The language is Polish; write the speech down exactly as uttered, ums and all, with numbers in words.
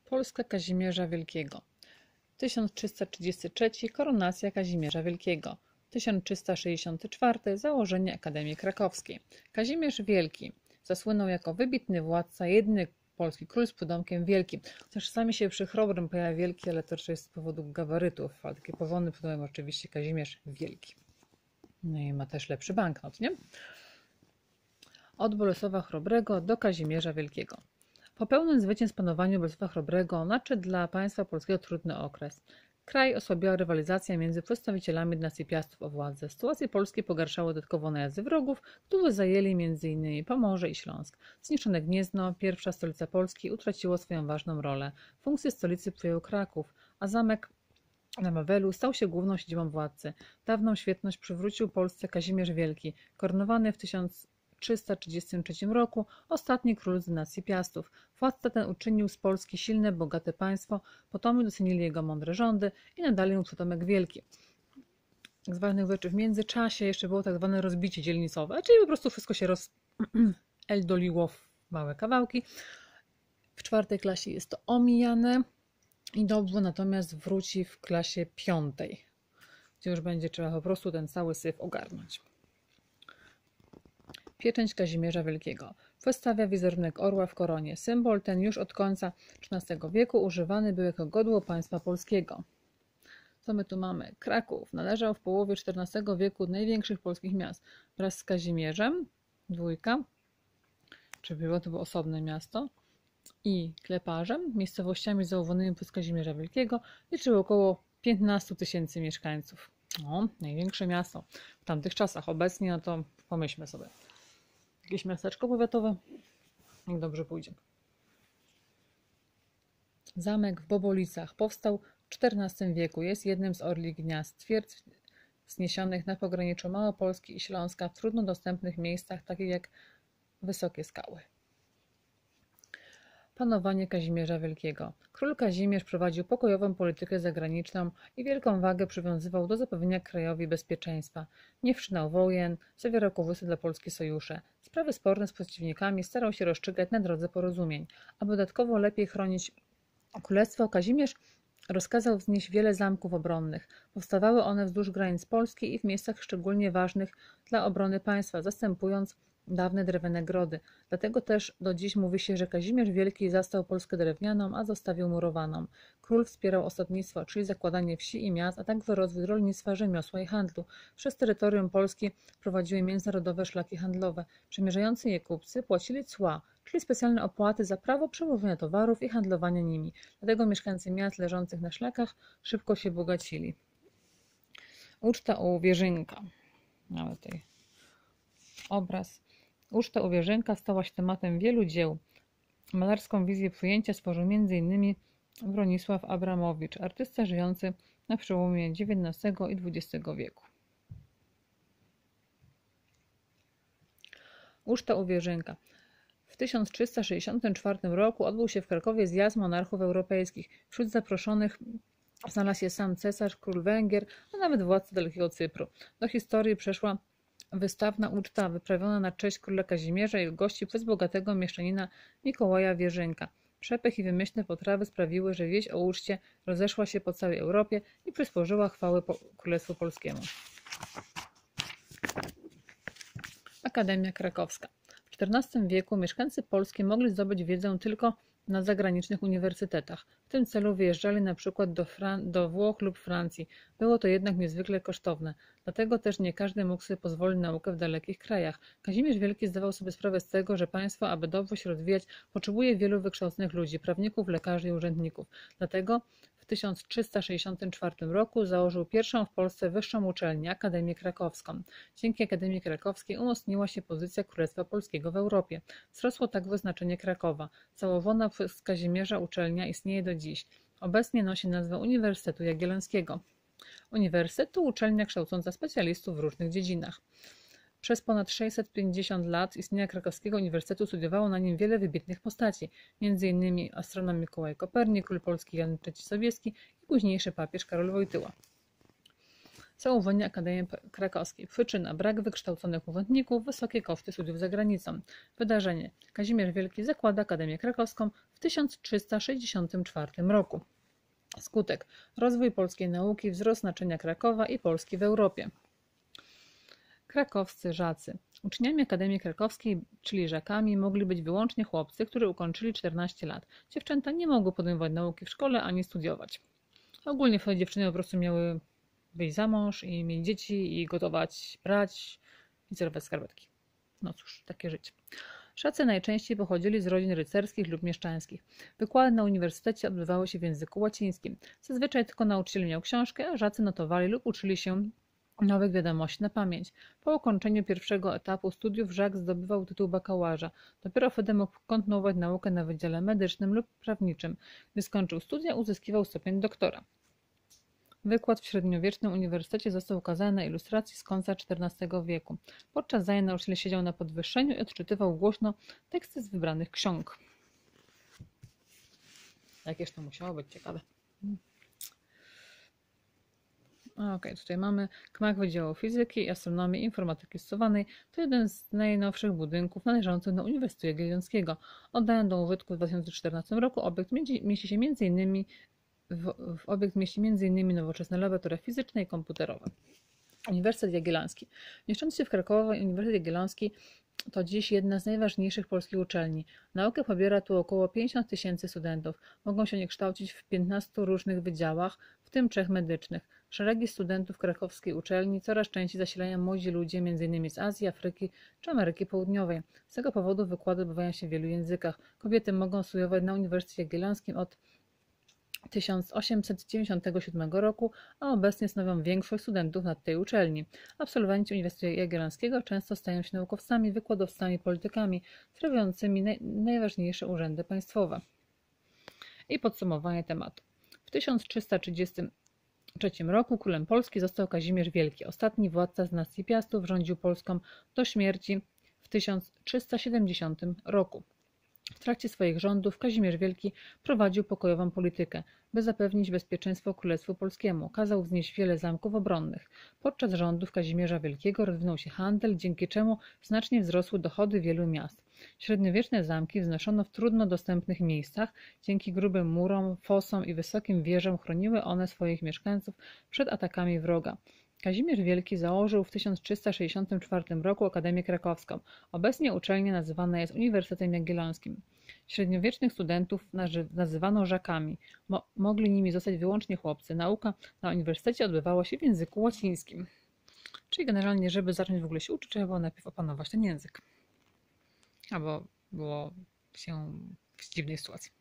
Polska Kazimierza Wielkiego. tysiąc trzysta trzydziesty trzeci Koronacja Kazimierza Wielkiego. tysiąc trzysta sześćdziesiąty czwarty Założenie Akademii Krakowskiej. Kazimierz Wielki zasłynął jako wybitny władca, jedyny polski król z podomkiem wielkim. Chociaż czasami się przy Chrobrym pojawia wielki, ale to też jest z powodu gabarytów, ale takie powolne podomek oczywiście Kazimierz Wielki. No i ma też lepszy banknot, nie? Od Bolesława Chrobrego do Kazimierza Wielkiego. Po pełnym zwycięstwie panowaniu Bolesława Chrobrego nadszedł dla państwa polskiego trudny okres. Kraj osłabiła rywalizacja między przedstawicielami dynastii Piastów o władzę. Sytuację Polski pogarszały dodatkowo najazdy wrogów, którzy zajęli między innymi Pomorze i Śląsk. Zniszczone Gniezno, pierwsza stolica Polski, utraciło swoją ważną rolę. Funkcję stolicy przejął Kraków, a zamek na Wawelu stał się główną siedzibą władcy. Dawną świetność przywrócił Polsce Kazimierz Wielki, koronowany w tysiąc trzysta trzydziestym trzecim roku, ostatni król z dynastii Piastów. Władca ten uczynił z Polski silne, bogate państwo, potomi docenili jego mądre rządy i nadali mu potomek wielki. Tak zwanych rzeczy w międzyczasie jeszcze było tak zwane rozbicie dzielnicowe, czyli po prostu wszystko się roz... eldoliło w małe kawałki. W czwartej klasie jest to omijane i dobrze natomiast wróci w klasie piątej, gdzie już będzie trzeba po prostu ten cały syf ogarnąć. Pieczęć Kazimierza Wielkiego. Przedstawia wizerunek orła w koronie. Symbol ten już od końca trzynastego wieku używany był jako godło państwa polskiego. Co my tu mamy? Kraków należał w połowie czternastego wieku do największych polskich miast. Wraz z Kazimierzem, dwójka, czy było to było osobne miasto, i Kleparzem, miejscowościami założonymi przez Kazimierza Wielkiego, liczyło około piętnaście tysięcy mieszkańców. No, największe miasto w tamtych czasach. Obecnie, no to pomyślmy sobie. Jakieś miasteczko powiatowe? Jak dobrze pójdzie. Zamek w Bobolicach powstał w czternastym wieku. Jest jednym z orlich gniazd twierdz wzniesionych na pograniczu Małopolski i Śląska w trudno dostępnych miejscach, takich jak wysokie skały. Panowanie Kazimierza Wielkiego. Król Kazimierz prowadził pokojową politykę zagraniczną i wielką wagę przywiązywał do zapewnienia krajowi bezpieczeństwa. Nie wszczynał wojen, zawierał korzystne dla Polski sojusze. Sprawy sporne z przeciwnikami starał się rozstrzygać na drodze porozumień. Aby dodatkowo lepiej chronić królestwo, Kazimierz rozkazał wznieść wiele zamków obronnych. Powstawały one wzdłuż granic Polski i w miejscach szczególnie ważnych dla obrony państwa, zastępując dawne drewniane grody. Dlatego też do dziś mówi się, że Kazimierz Wielki zastał Polskę drewnianą, a zostawił murowaną. Król wspierał osadnictwo, czyli zakładanie wsi i miast, a także rozwój rolnictwa, rzemiosła i handlu. Przez terytorium Polski prowadziły międzynarodowe szlaki handlowe. Przemierzający je kupcy płacili cła, czyli specjalne opłaty za prawo przewożenia towarów i handlowania nimi. Dlatego mieszkańcy miast leżących na szlakach szybko się bogacili. Uczta u Wierzynka. Mamy tutaj obraz. Uczta u Wierzynka stała się tematem wielu dzieł. Malarską wizję przyjęcia stworzył między innymi Bronisław Abramowicz, artysta żyjący na przełomie dziewiętnastego i dwudziestego wieku. Uczta u Wierzynka. W tysiąc trzysta sześćdziesiątym czwartym roku odbył się w Krakowie zjazd monarchów europejskich. Wśród zaproszonych znalazł się sam cesarz, król Węgier, a nawet władca Dalekiego Cypru. Do historii przeszła wystawna uczta wyprawiona na cześć króla Kazimierza i jego gości przez bogatego mieszczanina Mikołaja Wierzynka. Przepych i wymyślne potrawy sprawiły, że wieść o uczcie rozeszła się po całej Europie i przysporzyła chwały po Królestwu Polskiemu. Akademia Krakowska. W czternastym wieku mieszkańcy Polski mogli zdobyć wiedzę tylko na zagranicznych uniwersytetach. W tym celu wyjeżdżali na przykład do, Fran- do Włoch lub Francji. Było to jednak niezwykle kosztowne. Dlatego też nie każdy mógł sobie pozwolić na naukę w dalekich krajach. Kazimierz Wielki zdawał sobie sprawę z tego, że państwo, aby dobrze się rozwijać, potrzebuje wielu wykształconych ludzi, prawników, lekarzy i urzędników. Dlatego w tysiąc trzysta sześćdziesiątym czwartym roku założył pierwszą w Polsce wyższą uczelnię, Akademię Krakowską. Dzięki Akademii Krakowskiej umocniła się pozycja Królestwa Polskiego w Europie. Wzrosło także znaczenie Krakowa. Założona przez Kazimierza uczelnia istnieje do dziś. Obecnie nosi nazwę Uniwersytetu Jagiellońskiego. Uniwersytet to uczelnia kształcąca specjalistów w różnych dziedzinach. Przez ponad sześćset pięćdziesiąt lat istnienia Krakowskiego Uniwersytetu studiowało na nim wiele wybitnych postaci, między innymi astronom Mikołaj Kopernik, król polski Jan trzeci Sobieski i późniejszy papież Karol Wojtyła. Założenie Akademii Krakowskiej. Przyczyna: brak wykształconych urzędników, wysokie koszty studiów za granicą. Wydarzenie: Kazimierz Wielki zakłada Akademię Krakowską w tysiąc trzysta sześćdziesiątym czwartym roku. Skutek: rozwój polskiej nauki, wzrost znaczenia Krakowa i Polski w Europie. Krakowscy żacy. Uczniami Akademii Krakowskiej, czyli żakami, mogli być wyłącznie chłopcy, którzy ukończyli czternaście lat. Dziewczęta nie mogły podejmować nauki w szkole ani studiować. Ogólnie wtedy dziewczyny po prostu miały wyjść za mąż i mieć dzieci i gotować, brać i serwować skarpetki. No cóż, takie życie. Żacy najczęściej pochodzili z rodzin rycerskich lub mieszczańskich. Wykłady na uniwersytecie odbywały się w języku łacińskim. Zazwyczaj tylko nauczyciel miał książkę, a żacy notowali lub uczyli się nowych wiadomości na pamięć. Po ukończeniu pierwszego etapu studiów żak zdobywał tytuł bakałaża. Dopiero wtedy mógł kontynuować naukę na wydziale medycznym lub prawniczym. Gdy skończył studia, uzyskiwał stopień doktora. Wykład w średniowiecznym uniwersytecie został ukazany na ilustracji z końca czternastego wieku. Podczas zajęć nauczyciel siedział na podwyższeniu i odczytywał głośno teksty z wybranych ksiąg. Jakież to musiało być ciekawe. Ok, tutaj mamy Gmach Wydziału Fizyki i Astronomii i Informatyki Stosowanej. To jeden z najnowszych budynków należących do Uniwersytetu Jagiellońskiego. Oddany do użytku w dwa tysiące czternastym roku. Obiekt mieści się m.in. W, w obiekt mieści m.in. nowoczesne laboratoria fizyczne i komputerowe. Uniwersytet Jagielloński. Mieszczący się w Krakowie, Uniwersytet Jagielloński to dziś jedna z najważniejszych polskich uczelni. Naukę pobiera tu około pięćdziesiąt tysięcy studentów. Mogą się oni kształcić w piętnastu różnych wydziałach, w tym trzech medycznych. Szeregi studentów krakowskiej uczelni coraz częściej zasilają młodzi ludzie m.in. z Azji, Afryki czy Ameryki Południowej. Z tego powodu wykłady odbywają się w wielu językach. Kobiety mogą studiować na Uniwersytecie Jagiellońskim od tysiąc osiemset dziewięćdziesiątego siódmego roku, a obecnie stanowią większość studentów na tej uczelni. Absolwenci Uniwersytetu Jagiellońskiego często stają się naukowcami, wykładowcami, politykami, sprawującymi naj, najważniejsze urzędy państwowe. I podsumowanie tematu. W tysiąc trzysta trzydziestym trzecim roku królem Polski został Kazimierz Wielki. Ostatni władca z dynastii Piastów rządził Polską do śmierci w tysiąc trzysta siedemdziesiątym roku. W trakcie swoich rządów Kazimierz Wielki prowadził pokojową politykę, by zapewnić bezpieczeństwo Królestwu Polskiemu. Kazał wznieść wiele zamków obronnych. Podczas rządów Kazimierza Wielkiego rozwinął się handel, dzięki czemu znacznie wzrosły dochody wielu miast. Średniowieczne zamki wznoszono w trudno dostępnych miejscach. Dzięki grubym murom, fosom i wysokim wieżom chroniły one swoich mieszkańców przed atakami wroga. Kazimierz Wielki założył w tysiąc trzysta sześćdziesiątym czwartym roku Akademię Krakowską. Obecnie uczelnia nazywana jest Uniwersytetem Jagiellońskim. Średniowiecznych studentów nazywano żakami. Mo mogli nimi zostać wyłącznie chłopcy. Nauka na uniwersytecie odbywała się w języku łacińskim. Czyli generalnie, żeby zacząć w ogóle się uczyć, trzeba było najpierw opanować ten język. Albo było się w dziwnej sytuacji.